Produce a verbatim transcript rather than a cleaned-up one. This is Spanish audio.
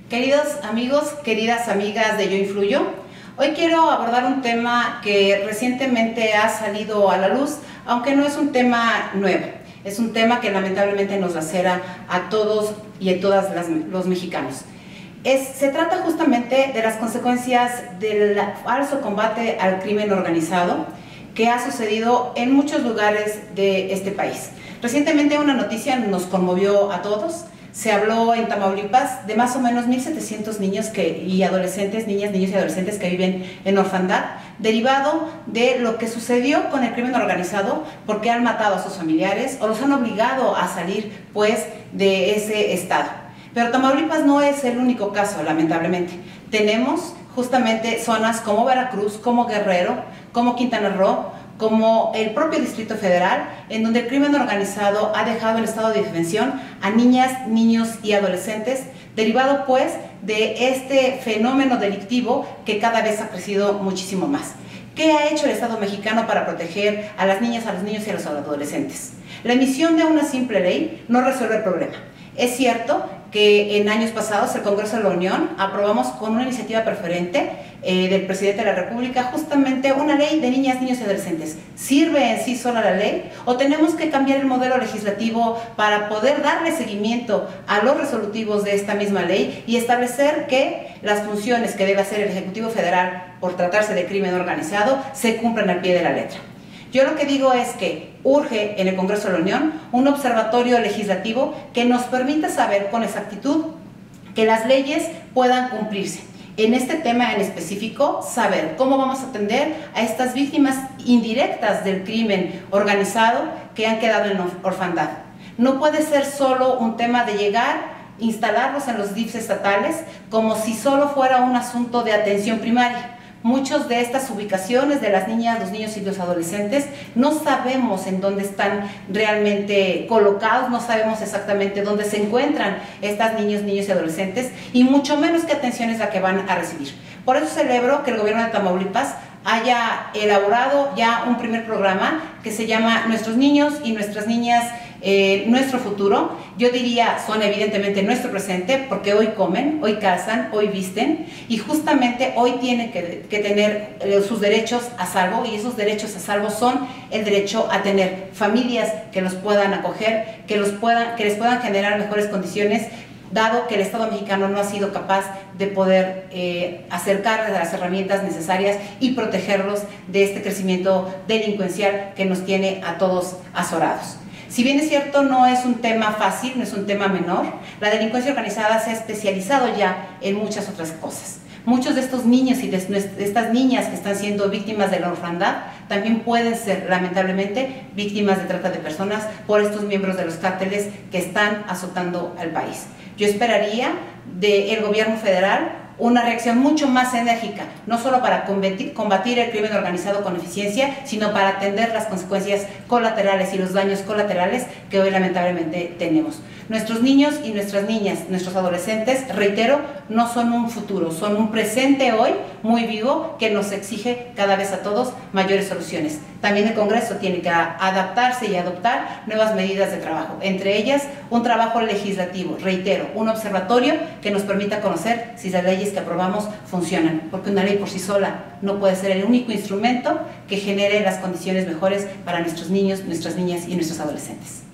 Queridos amigos, queridas amigas de Yo Influyo, hoy quiero abordar un tema que recientemente ha salido a la luz, aunque no es un tema nuevo, es un tema que lamentablemente nos lacera a todos y a todas las, los mexicanos. Es, se trata justamente de las consecuencias del falso combate al crimen organizado que ha sucedido en muchos lugares de este país. Recientemente una noticia nos conmovió a todos. Se habló en Tamaulipas de más o menos mil setecientos niños que, y adolescentes, niñas, niños y adolescentes que viven en orfandad, derivado de lo que sucedió con el crimen organizado, porque han matado a sus familiares o los han obligado a salir pues de ese estado. Pero Tamaulipas no es el único caso, lamentablemente. Tenemos justamente zonas como Veracruz, como Guerrero, como Quintana Roo, como el propio Distrito Federal, en donde el crimen organizado ha dejado en estado de indefensión a niñas, niños y adolescentes, derivado pues de este fenómeno delictivo que cada vez ha crecido muchísimo más. ¿Qué ha hecho el Estado mexicano para proteger a las niñas, a los niños y a los adolescentes? La emisión de una simple ley no resuelve el problema. Es cierto que en años pasados el Congreso de la Unión aprobamos con una iniciativa preferente eh, del Presidente de la República justamente una ley de niñas, niños y adolescentes. ¿Sirve en sí sola la ley o tenemos que cambiar el modelo legislativo para poder darle seguimiento a los resolutivos de esta misma ley y establecer que las funciones que debe hacer el Ejecutivo Federal por tratarse de crimen organizado se cumplan al pie de la letra? Yo lo que digo es que urge en el Congreso de la Unión un observatorio legislativo que nos permita saber con exactitud que las leyes puedan cumplirse. En este tema en específico, saber cómo vamos a atender a estas víctimas indirectas del crimen organizado que han quedado en orfandad. No puede ser solo un tema de llegar, instalarlos en los D I F s estatales como si solo fuera un asunto de atención primaria. Muchas de estas ubicaciones de las niñas, los niños y los adolescentes no sabemos en dónde están realmente colocados, no sabemos exactamente dónde se encuentran estas niños, niños y adolescentes y mucho menos qué atención es la que van a recibir. Por eso celebro que el gobierno de Tamaulipas haya elaborado ya un primer programa que se llama Nuestros Niños y Nuestras Niñas, eh, Nuestro Futuro. Yo diría, son evidentemente nuestro presente porque hoy comen, hoy calzan, hoy visten y justamente hoy tienen que, que tener eh, sus derechos a salvo y esos derechos a salvo son el derecho a tener familias que los puedan acoger, que, los puedan, que les puedan generar mejores condiciones, dado que el Estado mexicano no ha sido capaz de poder eh, acercarles a las herramientas necesarias y protegerlos de este crecimiento delincuencial que nos tiene a todos azorados. Si bien es cierto, no es un tema fácil, no es un tema menor, la delincuencia organizada se ha especializado ya en muchas otras cosas. Muchos de estos niños y de estas niñas que están siendo víctimas de la orfandad también pueden ser, lamentablemente, víctimas de trata de personas por estos miembros de los cárteles que están azotando al país. Yo esperaría del gobierno federal una reacción mucho más enérgica, no solo para combatir, combatir el crimen organizado con eficiencia, sino para atender las consecuencias colaterales y los daños colaterales que hoy lamentablemente tenemos. Nuestros niños y nuestras niñas, nuestros adolescentes, reitero, no son un futuro, son un presente hoy muy vivo que nos exige cada vez a todos mayores soluciones. También el Congreso tiene que adaptarse y adoptar nuevas medidas de trabajo, entre ellas un trabajo legislativo, reitero, un observatorio que nos permita conocer si las leyes que aprobamos funcionan, porque una ley por sí sola no puede ser el único instrumento que genere las condiciones mejores para nuestros niños, nuestras niñas y nuestros adolescentes.